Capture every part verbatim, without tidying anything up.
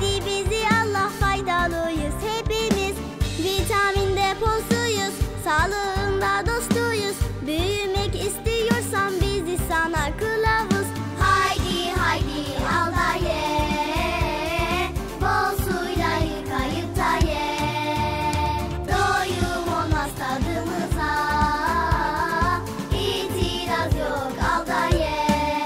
Sevdi bizi Allah, faydalıyız hepimiz. Vitamin deposuyuz, sağlığında dostuyuz. Büyümek istiyorsan bizi sana kılavuz. Haydi haydi al da ye, bol suyla yıkayıp da ye. Doyum olmaz tadımıza, itiraz yok, al da ye.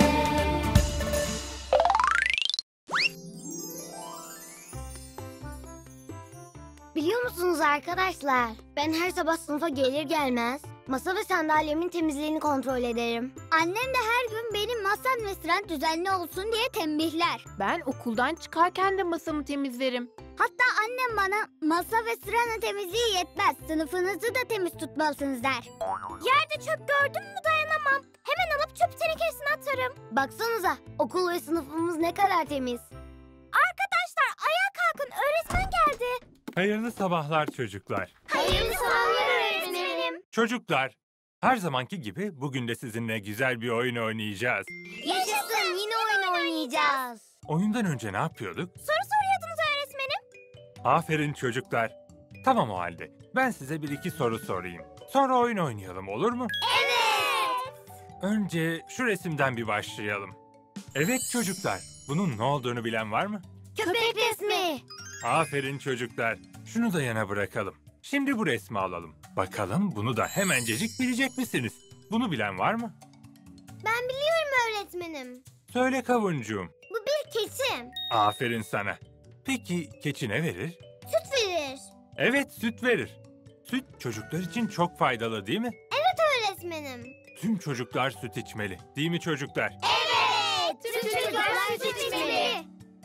Biliyor musunuz arkadaşlar? Ben her sabah sınıfa gelir gelmez masa ve sandalyemin temizliğini kontrol ederim. Annem de her gün benim masam ve sıram düzenli olsun diye tembihler. Ben okuldan çıkarken de masamı temizlerim. Hatta annem bana masa ve sıranın temizliği yetmez, sınıfınızı da temiz tutmalısınız der. Yerde çöp gördüm mü dayanamam. Hemen alıp çöp tenekesine atarım. Baksanıza, okul ve sınıfımız ne kadar temiz. Arkadaşlar ayağa kalkın, öğretmen geldi. Hayırlı sabahlar çocuklar. Hayırlı sabahlar öğretmenim. Çocuklar, her zamanki gibi bugün de sizinle güzel bir oyun oynayacağız. Yaşasın, yine oyun oynayacağız. Oyundan önce ne yapıyorduk? Soru soruyordunuz öğretmenim. Aferin çocuklar. Tamam o halde. Ben size bir iki soru sorayım. Sonra oyun oynayalım, olur mu? Evet. Önce şu resimden bir başlayalım. Evet çocuklar, bunun ne olduğunu bilen var mı? Köpek resmi. Aferin çocuklar. Şunu da yana bırakalım. Şimdi bu resmi alalım. Bakalım bunu da hemencecik bilecek misiniz? Bunu bilen var mı? Ben biliyorum öğretmenim. Söyle kavuncuğum. Bu bir keçi. Aferin sana. Peki keçi ne verir? Süt verir. Evet, süt verir. Süt çocuklar için çok faydalı değil mi? Öğretmenim. Tüm çocuklar süt içmeli. Değil mi çocuklar? Evet. Tüm çocuklar süt içmeli.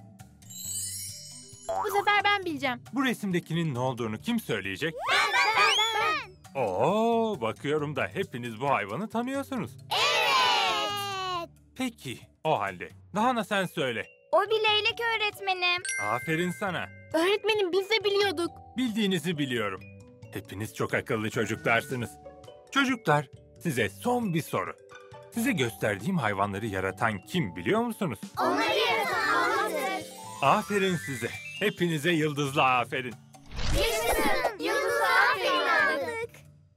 Bu sefer ben bileceğim. Bu resimdekinin ne olduğunu kim söyleyecek? Ben, ben, ben, ben. Oo, bakıyorum da hepiniz bu hayvanı tanıyorsunuz. Evet. Peki, o halde. Dahana sen söyle. O bir leylek öğretmenim. Aferin sana. Öğretmenim biz de biliyorduk. Bildiğinizi biliyorum. Hepiniz çok akıllı çocuklarsınız. Çocuklar, size son bir soru. Size gösterdiğim hayvanları yaratan kim biliyor musunuz? Onları yaratan Allah'tır. Aferin size. Hepinize yıldızlı aferin. Yaşasın. Yıldızlı aferin aldık.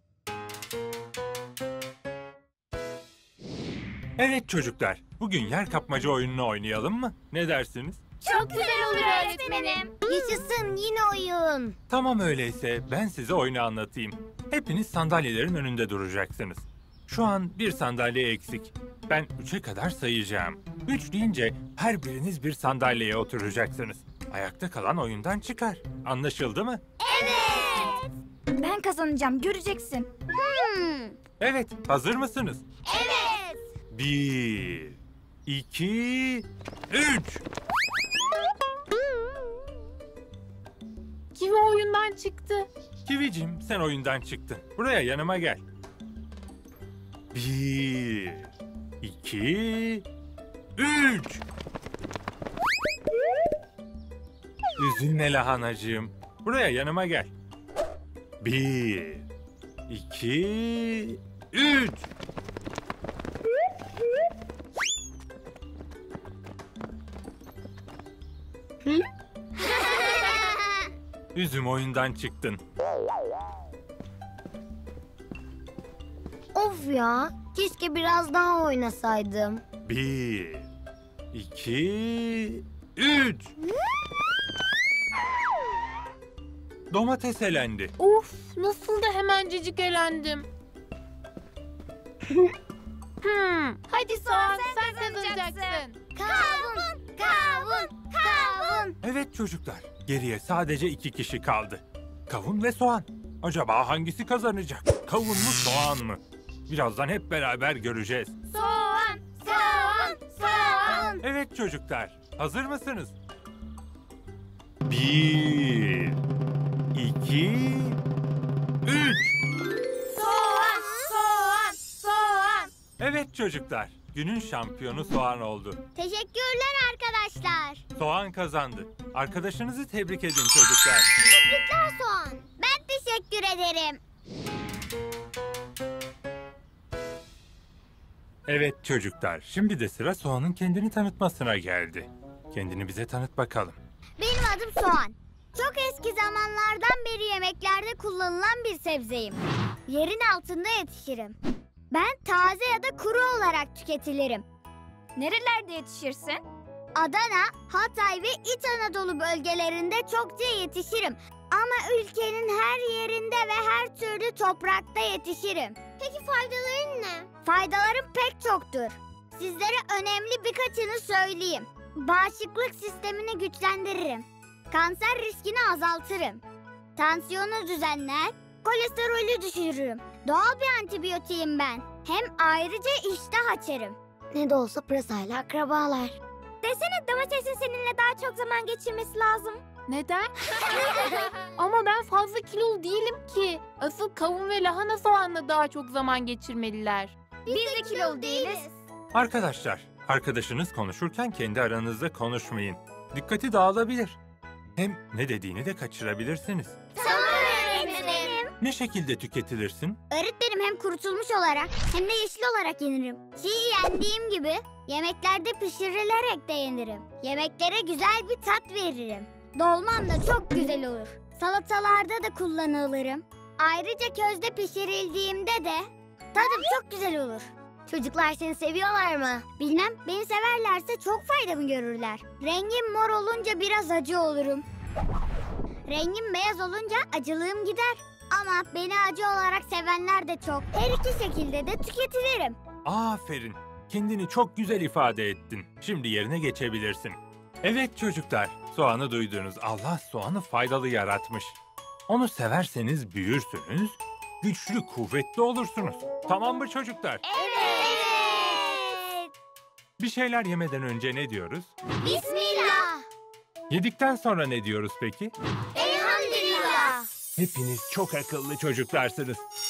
Evet çocuklar, bugün yer kapmaca oyununu oynayalım mı? Ne dersiniz? Çok güzel olur öğretmenim. Yaşasın, yine oyun. Tamam öyleyse ben size oyunu anlatayım. Hepiniz sandalyelerin önünde duracaksınız. Şu an bir sandalye eksik. Ben üçe kadar sayacağım. Üç deyince her biriniz bir sandalyeye oturacaksınız. Ayakta kalan oyundan çıkar. Anlaşıldı mı? Ben kazanacağım, göreceksin. Hmm. Evet, hazır mısınız? Evet. Bir, iki, üç. Kimi oyundan çıktı? Kivicim, sen oyundan çıktın. Buraya yanıma gel. Bir, iki, üç. Üzülme lahanacığım. Buraya yanıma gel. Bir, iki, üç. Üzüm, oyundan çıktın. Of ya, keşke biraz daha oynasaydım. Bir, iki, üç. Domates elendi. Of, nasıl da hemencecik elendim. hmm, hadi soğan sen kazanacaksın. Kavun, kavun, kavun. Evet çocuklar, geriye sadece iki kişi kaldı. Kavun ve soğan. Acaba hangisi kazanacak? Kavun mu, soğan mı? Birazdan hep beraber göreceğiz. Soğan, soğan, soğan. Evet çocuklar, hazır mısınız? Bir, iki, üç. Soğan, soğan, soğan. Evet çocuklar, günün şampiyonu soğan oldu. Teşekkürler arkadaşlar. Soğan kazandı. Arkadaşınızı tebrik edin çocuklar. Tebrikler soğan. Ben teşekkür ederim. Evet çocuklar, şimdi de sıra soğanın kendini tanıtmasına geldi. Kendini bize tanıt bakalım. Benim adım soğan. Çok eski zamanlardan beri yemeklerde kullanılan bir sebzeyim. Yerin altında yetişirim. Ben taze ya da kuru olarak tüketilirim. Nerelerde yetişirsin? Adana, Hatay ve İç Anadolu bölgelerinde çokça yetişirim. Ama ülkenin her yerinde ve her türlü toprakta yetişirim. Peki faydaların ne? Faydalarım pek çoktur. Sizlere önemli birkaçını söyleyeyim. Bağışıklık sistemini güçlendiririm. Kanser riskini azaltırım. Tansiyonu düzenler, kolesterolü düşürürüm. Doğal bir antibiyotiğim ben. Hem ayrıca iştah açarım. Ne de olsa pırasayla akrabalar. Desene domatesin seninle daha çok zaman geçirmesi lazım. Neden? Ama ben fazla kilolu değilim ki. Asıl kavun ve lahana soğanla daha çok zaman geçirmeliler. Biz de kilolu değiliz. Arkadaşlar, arkadaşınız konuşurken kendi aranızda konuşmayın. Dikkati dağılabilir. Hem ne dediğini de kaçırabilirsiniz. Tamam öğretmenim. Ne şekilde tüketilirsin? Öğretmenim hem kurutulmuş olarak hem de yeşil olarak yenirim. Çiğ yendiğim gibi yemeklerde pişirilerek de yenirim. Yemeklere güzel bir tat veririm. Dolmam da çok güzel olur. Salatalarda da kullanılırım. Ayrıca közde pişirildiğimde de tadım çok güzel olur. Çocuklar seni seviyorlar mı? Bilmem, beni severlerse çok faydamı görürler. Rengim mor olunca biraz acı olurum. Rengim beyaz olunca acılığım gider. Ama beni acı olarak sevenler de çok. Her iki şekilde de tüketilirim. Aferin. Kendini çok güzel ifade ettin. Şimdi yerine geçebilirsin. Evet çocuklar, soğanı duydunuz. Allah soğanı faydalı yaratmış. Onu severseniz büyürsünüz, güçlü, kuvvetli olursunuz. Tamam mı çocuklar? Evet. Bir şeyler yemeden önce ne diyoruz? Bismillah. Yedikten sonra ne diyoruz peki? Elhamdülillah. Hepiniz çok akıllı çocuklarsınız.